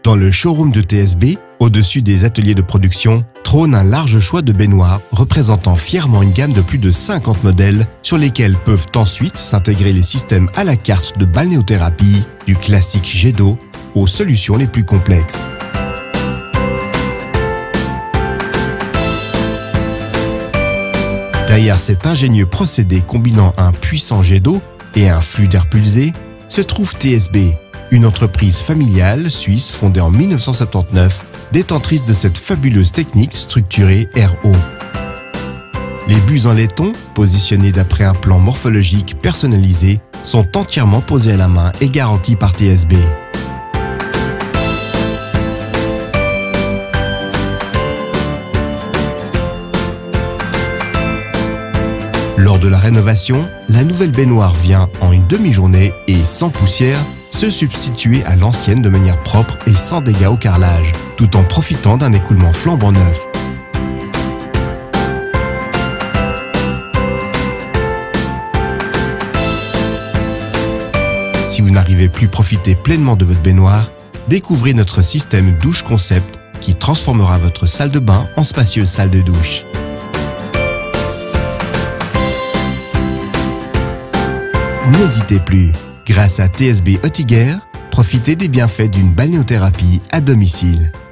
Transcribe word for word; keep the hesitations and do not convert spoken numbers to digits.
Dans le showroom de T S B, au-dessus des ateliers de production, trône un large choix de baignoires représentant fièrement une gamme de plus de cinquante modèles sur lesquels peuvent ensuite s'intégrer les systèmes à la carte de balnéothérapie, du classique jet d'eau aux solutions les plus complexes. Derrière cet ingénieux procédé combinant un puissant jet d'eau et un flux d'air pulsé, se trouve T S B, une entreprise familiale suisse fondée en mille neuf cent soixante-dix-neuf, détentrice de cette fabuleuse technique structurée R O. Les buts en laiton, positionnés d'après un plan morphologique personnalisé, sont entièrement posés à la main et garantis par T S B. Lors de la rénovation, la nouvelle baignoire vient, en une demi-journée et sans poussière, se substituer à l'ancienne de manière propre et sans dégâts au carrelage, tout en profitant d'un écoulement flambant neuf. Si vous n'arrivez plus à profiter pleinement de votre baignoire, découvrez notre système douche concept qui transformera votre salle de bain en spacieuse salle de douche. N'hésitez plus, grâce à T S B Oettinger, profitez des bienfaits d'une balnéothérapie à domicile.